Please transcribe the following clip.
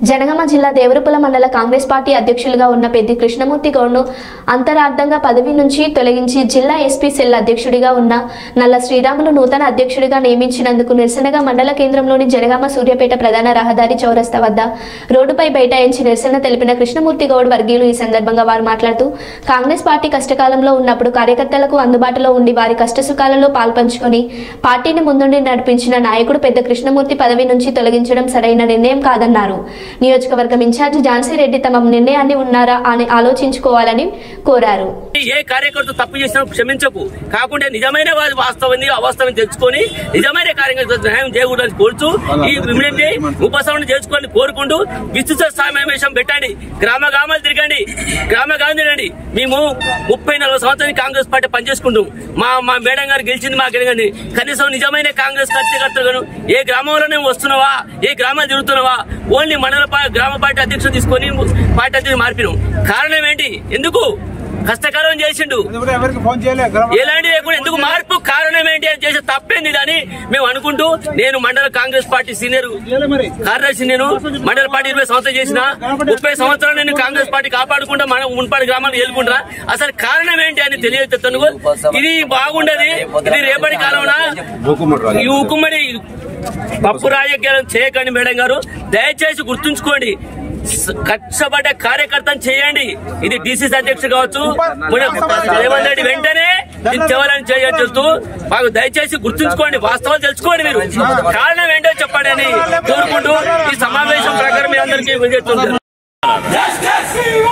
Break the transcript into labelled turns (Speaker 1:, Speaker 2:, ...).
Speaker 1: జనగామ జిల్లా దేవరపుల మండల కాంగ్రెస్ పార్టీ అధ్యక్షులుగా ఉన్న పెద్ది కృష్ణమూర్తి గౌడ్ను అంతరార్థంగా పదవి నుంచి తొలగించి జిల్లా ఎస్పీ సెల్ అధ్యక్షుడిగా ఉన్న నల్ల శ్రీరాములు నూతన అధ్యక్షుడిగా నియమించినందుకు నిరసనగా మండల కేంద్రంలోని జనగామ సూర్యాపేట ప్రధాన రహదారి చౌరస్తా వద్ద రోడ్డుపై బైఠాయించి నిరసన తెలిపిన కృష్ణమూర్తి గౌడ్ వర్గీయులు ఈ సందర్భంగా వారు మాట్లాడుతూ కాంగ్రెస్ పార్టీ కష్టకాలంలో ఉన్నప్పుడు కార్యకర్తలకు అందుబాటులో ఉండి వారి కష్టసుఖాలలో పాల్పంచుకొని పార్టీని ముందుండి నడిపించిన నాయకుడు పెద్ద కృష్ణమూర్తి పదవి నుంచి తొలగించడం సరైన నిర్ణయం కాదన్నారు. నియోజకవర్గం ఇన్ఛార్జి ఝాన్సీ రెడ్డి తమ నిర్ణయాన్ని ఉన్నారా అని ఆలోచించుకోవాలని కోరారు.
Speaker 2: ఏ కార్యకర్త తప్పు చేసినా క్షమించకు, కాకుండా నిజమైన వాస్తవాన్ని అవాస్తవాన్ని తెలుసుకొని నిజమైన కార్యకర్త న్యాయం చేయకూడదని కోరుతూ ఈ ఉపశమనం చేసుకొని కోరుకుంటూ విస్తృత సమావేశం పెట్టండి, గ్రామ గ్రామాలు తిరగండి, తిరగండి. మేము 30-40 సంవత్సరాలు కాంగ్రెస్ పార్టీ పనిచేసుకుంటాం. మా మేడం గారు గెలిచింది మా గెలిచింది. కనీసం నిజమైన కాంగ్రెస్ కార్యకర్తలు ఏ గ్రామంలోనే వస్తున్నావా, ఏ గ్రామాలు తిరుగుతున్నావా, ఓన్లీ మండల గ్రామ పార్టీ అధ్యక్షుడు తీసుకొని పార్టీ అధ్యక్షుడు మార్పినాం. కారణం ఏంటి? ఎందుకు కష్టకాలం చేసిండు, ఎలాంటి లేకుండా ఎందుకు మార్పు కారణం ఏంటి అని చేసే తప్పేంది అని మేము అనుకుంటూ, నేను మండల కాంగ్రెస్ పార్టీ సీనియర్ కార్యదర్శి, నేను మండల పార్టీ 20 సంవత్సరాలు చేసిన 30 సంవత్సరాలు నేను కాంగ్రెస్ పార్టీ కాపాడుకుంటా, మన మున్పాటి గ్రామాలు ఎదుర్కొంటా. అసలు కారణం ఏంటి అని తెలియజేస్తాను. ఇది బాగుండదు. ఇది రేపటి కాలంలో ఈ ఉక్కుమ్మడి పప్పు రాజకీయాలను చేయకండి. మేడం గారు దయచేసి గుర్తుంచుకోండి, కష్టపడ్డ కార్యకర్తను చేయండి. ఇది డిసిసి అధ్యక్షుడు కావచ్చు, రేవంత్ రెడ్డి వెంటనే చేయాలని చేయొచ్చు. మాకు దయచేసి గుర్తుంచుకోండి, వాస్తవాలు తెలుసుకోండి, మీరు కారణం ఏంటో చెప్పండి అని కోరుకుంటూ ఈ సమావేశం ప్రకారం మీ అందరికీ విజేస్తుంది.